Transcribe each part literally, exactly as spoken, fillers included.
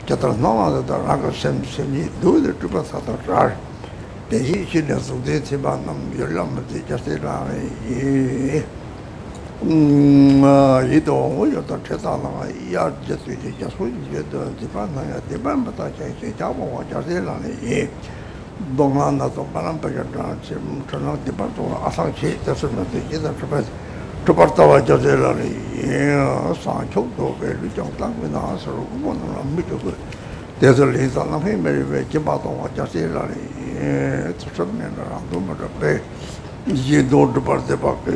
Jatra Nana da Raga Sem Semi, do the Tuba Sata Rar. The Hishin of the Tibanam, Yolam, the Jastila, Ito, Yota Chetala, Yard just just with the Tiban, the Bambata, Java, Jastila, Donana, Parampaya, Turn the Bato, Asachi, the Summit, Tupartava Jazela, Sancho, very young tongue with us, or one of Mitchell. There's a little of him, very very Chibato, Jazela, it's a certain around the bay. You don't depart the back.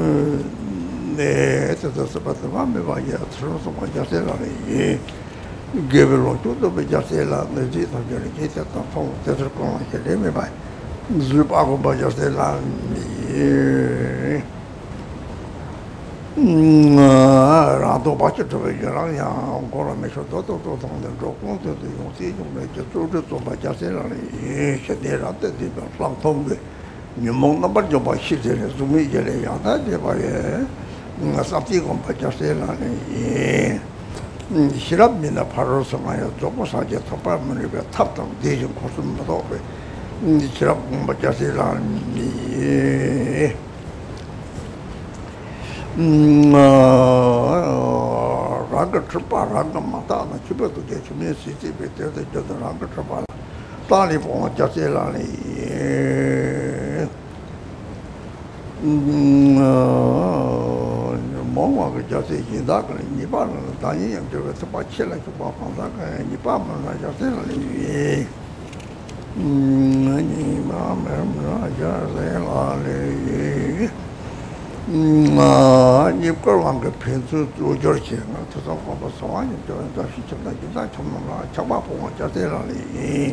It's a about the one by Jazela. Give a lot to the Jazela, the Zit of Jericate, the phone, there's a con by Zubago by Jazela. Rado Bacha to Virginia, ancora messo tutto nel gioco, tutti i consigli, tutto sopra Jazela, Shederate di Plantongue, il mondo per poi scendere su Migele, e poi una sappi con Jazela, Shirabina Parosa, ma dopo sa che troppo per tappa di un costume dopo, Shirab con Jazela. Raga Trapa, Raga Matana, Chiba to get me city, but there's the Raga Trapa. Tali for Jaselani. Mama Jasi, Daka, Nipan, Tani, and the Pachella to Papa, Nipan, Jaselani. Jaselani. You've got one good pencil to Georgia to some of us. So I'm doing the shit of that Chabapo, Jazeli.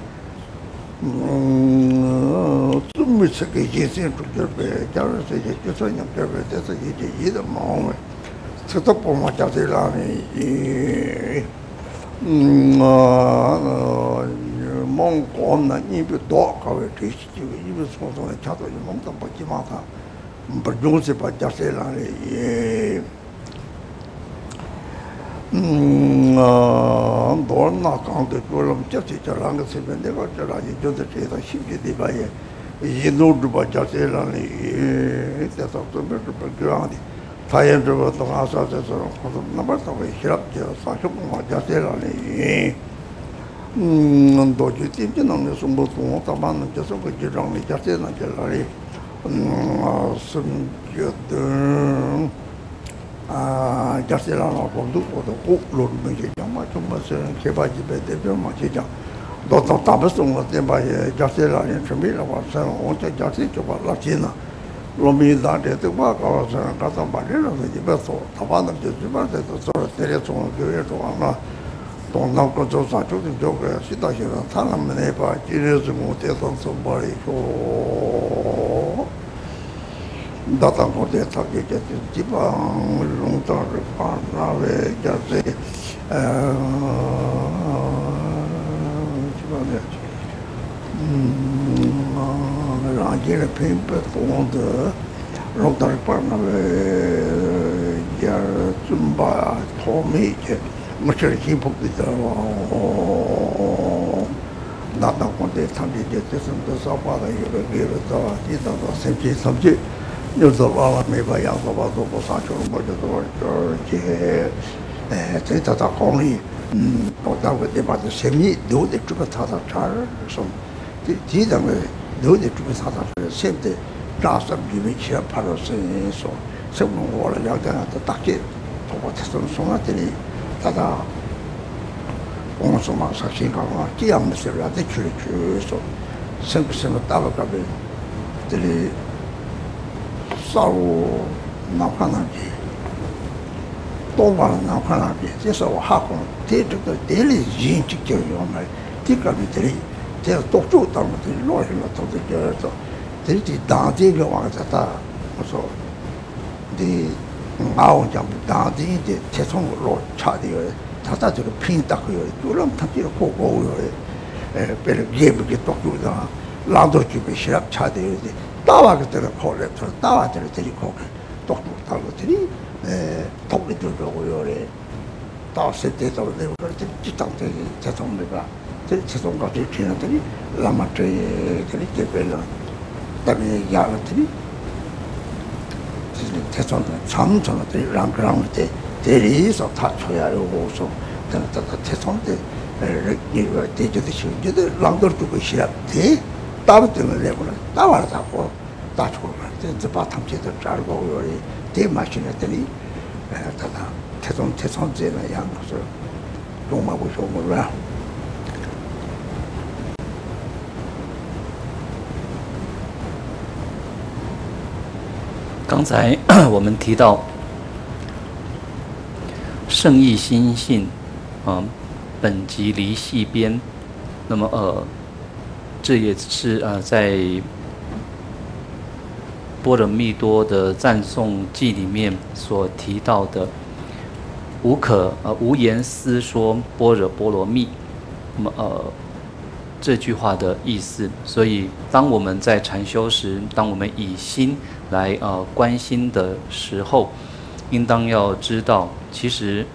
Two messages into the Jarvis, you saw him, there's a either moment. Set up on what Jazeli. Monk on the new dog of a teach you, you was on a chat with Monk of Pachimata. But don't say about Jazela. Born knock on the column, just each along the when they got the right to the trade, I shipped it by you know about Jazela. That's of the better background. Fire over the house of the number of a shop, Jazela. Don't you think you know some both one just over Jazela. Some good Jazela for the oak load major, much much Kebaji better much. Doctor Tabaston was there by Jazela and Tramila was on the Jazzy about Latina. Romy that at the work was Casa Barrera, the vessel, Tabana, the sort of telephone, the to Anna. Don't know what those are to the joker, she does a Tanam neighbor, she is the motel on somebody. Data for the target is deeper, long term, just say, I get a paper for the long term partner, Zumba, Tommy, much he put it not on the target, just the Sapa, you give it the same subject. Io trovavo mi vai a trovare dopo Sancho un po' di dolore che è stata con lì portavo di parte semi dove tu per stata c'era insomma ti da me dove tu per stata sempre rasa di vicino parlo se so se uno vuole la da tacche dopo sono sono lì stata insomma sa che cosa chi ha messo la de so sempre se notava che delle Saru Nakanaki, Toba Nakanaki, this is what happened. Take the daily gene to kill you on my tickle. They are talk to them, the Lord of the girl. They did dancing on the so the now jump dancing, the Tesson Lord Charlie, Tata to the pin duck, you don't touch your poor boy, better give it talk to the Lando to be sharp Charlie. Tava che te la corre, tava te la corre, tocco tallo te lì, tocco tu lo vuoi 到时得到那个这这当这这种那个这这种搞这偏了这里，那么这这里这边了，那边压了这里，这里这种的长长的这让让的这里说他出来有我说，这这这种的呃那个这就是说，就是让到这个些的，打不定了那个了，打完了咋活？打出来，这这把他们这都扎了个我的，这马现在这里，呃，他他这种这种这那样是，中马不说我了。 刚才我们提到圣意心性，啊，本集离系边，那么呃，这也是呃在波罗蜜多的赞颂记里面所提到的，无可呃无言思说般若波罗蜜，那么呃这句话的意思。所以当我们在禅修时，当我们以心来呃观心的时候，应当要知道，其实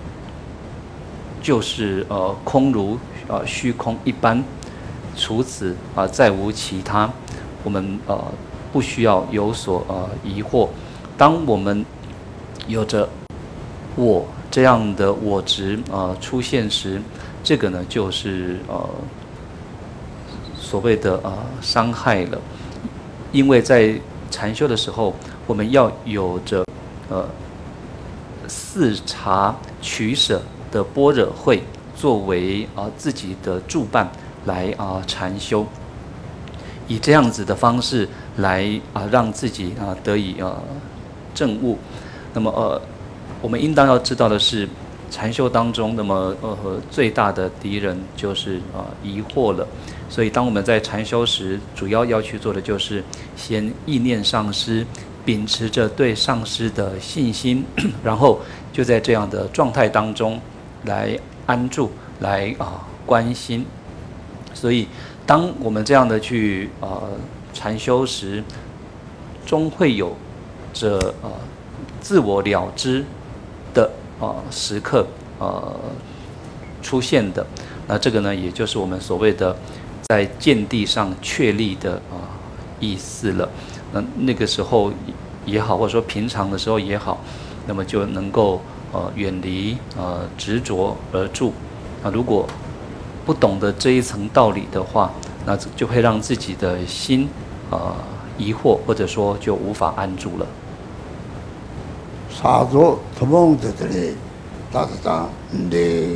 就是呃空如呃虚空一般，除此啊、呃、再无其他。我们呃。不需要有所呃疑惑。当我们有着我这样的我执呃出现时，这个呢就是呃所谓的呃伤害了。因为在禅修的时候，我们要有着呃四察取舍的般若慧作为啊、呃、自己的助伴来啊、呃、禅修。以这样子的方式来啊，让自己啊得以呃证悟。那么呃，我们应当要知道的是，禅修当中，那么呃最大的敌人就是啊、呃、疑惑了。所以当我们在禅修时，主要要去做的就是先意念上师，秉持着对上师的信心，然后就在这样的状态当中来安住，来啊、呃、观心。所以当我们这样的去呃禅修时，终会有着呃自我了知的呃时刻呃出现的。那这个呢，也就是我们所谓的在见地上确立的啊、呃、意思了。那那个时候也好，或者说平常的时候也好，那么就能够呃远离呃执着而住。那如果不懂得这一层道理的话，那就会让自己的心呃疑惑，或者说就无法安住了。 사조도몽들이 따뜻한 데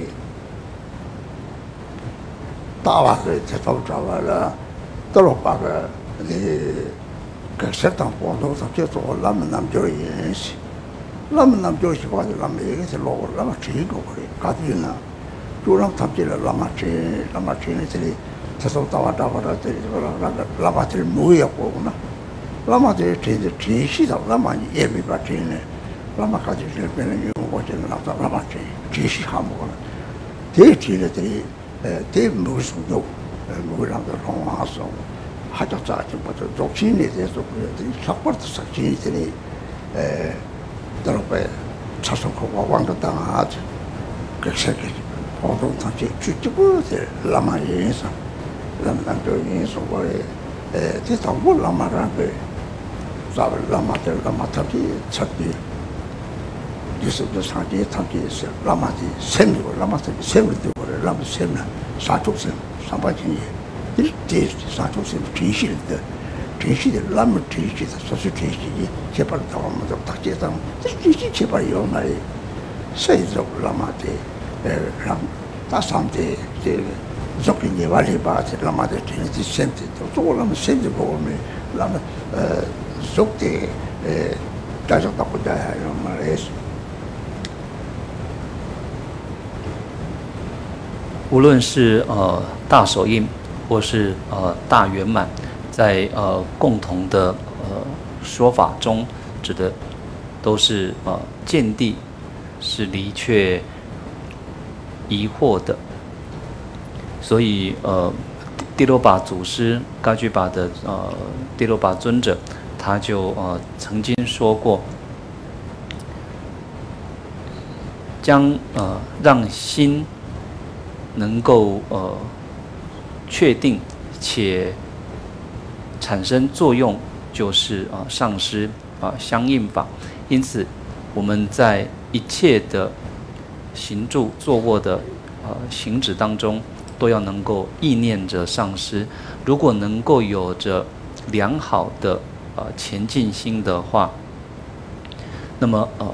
따와서 제대로 잡아라 들어봐가 네 그set당 보도서 계속 올라면 남조인시 라면 남조시 가지고 라면 얘기해서 로고 라면 지고 그래 가지나 조랑 탑지를 라마치 라마치들이 계속 따와다 버렸더니 라마들 무였고구나 라마들 제일 진시다 라마니 예비 받지네 라마까지 될 때는 요거는 나타 라마치 진시 한번 대지들이 대 무슨도 무랑도 통화서 하자자지 뭐도 독신에 대해서 그들이 삭발도 삭신이들이 에 들어봐야 차선코가 왕도당하지 그 새끼 보통 단지 주주부들 라마에서 라마도에서 거에 에 대통령 라마라고 자를 라마들 라마타기 찾기 유스도 상지 tanki 라마지 셈이고 라마지 셈도 그래 라마 셈 사족셈 삼바진이 이때 사족셈 진실인데 진실이 라마 진실이 소수 진실이 제발 나오면 좀 딱지다 진실 제발 요나이 세이적 라마데 람 다삼데 제 적인이 말이 바지 라마데 진실 셈도 또 라마 셈도 보면 라마 어 속대 에 다적다고 다요 말해서 无论是呃大手印，或是呃大圆满，在呃共同的呃说法中，指的都是呃见地是离却疑惑的。所以呃第六把祖师噶举巴的呃第六把尊者，他就呃曾经说过， 将呃让心能够呃确定且产生作用，就是啊、呃、上师啊、呃、相应法。因此，我们在一切的行住坐卧的呃行止当中，都要能够意念着上师。如果能够有着良好的呃前进心的话，那么呃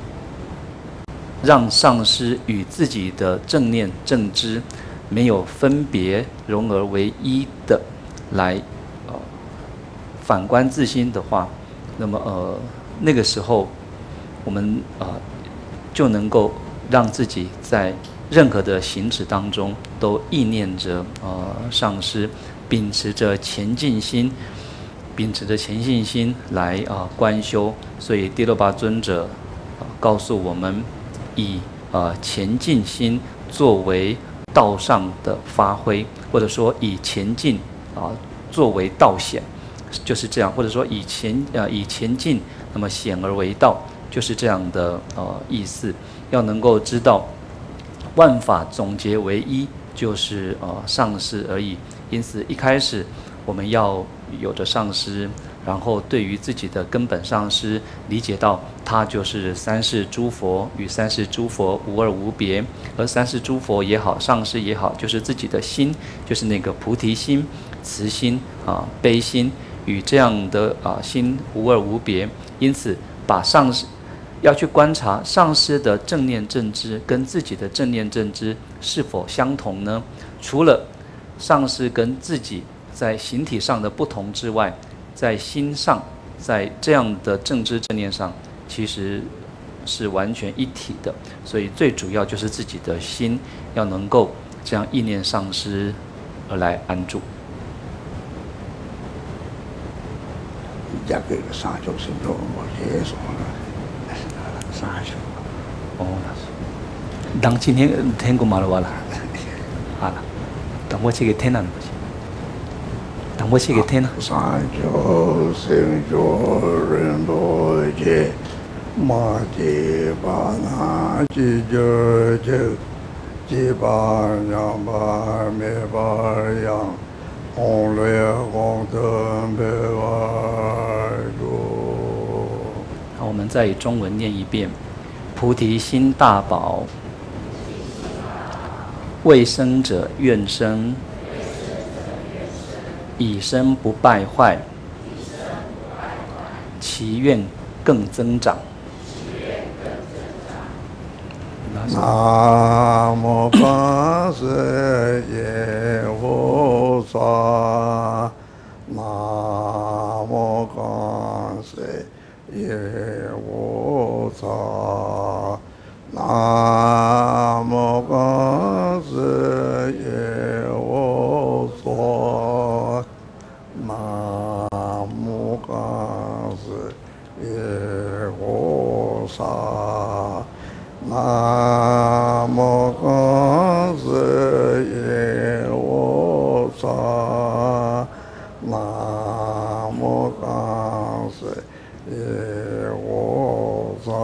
让上师与自己的正念正知没有分别，融而为一的来呃反观自心的话，那么呃那个时候我们呃就能够让自己在任何的行止当中都意念着呃上师，秉持着前进心，秉持着前进心来啊、呃、观修。所以第六巴尊者、呃、告诉我们，以呃前进心作为道上的发挥，或者说以前进啊、呃、作为道显，就是这样，或者说以前呃以前进，那么显而为道，就是这样的呃意思。要能够知道万法总结为一，就是呃上师而已。因此一开始我们要有着上师，然后对于自己的根本上师理解到他就是三世诸佛，与三世诸佛无二无别。而三世诸佛也好，上师也好，就是自己的心，就是那个菩提心、慈心啊、悲心，与这样的啊心无二无别。因此把上师要去观察上师的正念正知跟自己的正念正知是否相同呢？除了上师跟自己在形体上的不同之外，在心上，在这样的正知正念上，其实是完全一体的。所以最主要就是自己的心要能够这样意念上师而来安住。 一个三九神咒，我也说了。三十。 哦，当今天天过马路完了，好了，等我去给天了，不行，等我去给天了。 三九神咒人多节，马节巴那节节节，节巴扬巴灭巴扬，红雷红灯白瓦如。 好，我们再以中文念一遍：菩提心大宝，未生者愿生，已生不败坏，其愿更增长。 南无观世音菩萨，南无观世音菩萨，南无观世音菩萨，南无观世音菩萨。南无观世音菩萨，南无观世音菩萨。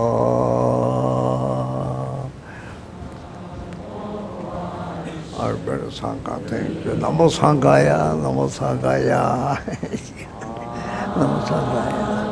二边的唱歌听，南无唱歌呀，南无唱歌呀，南无唱歌呀。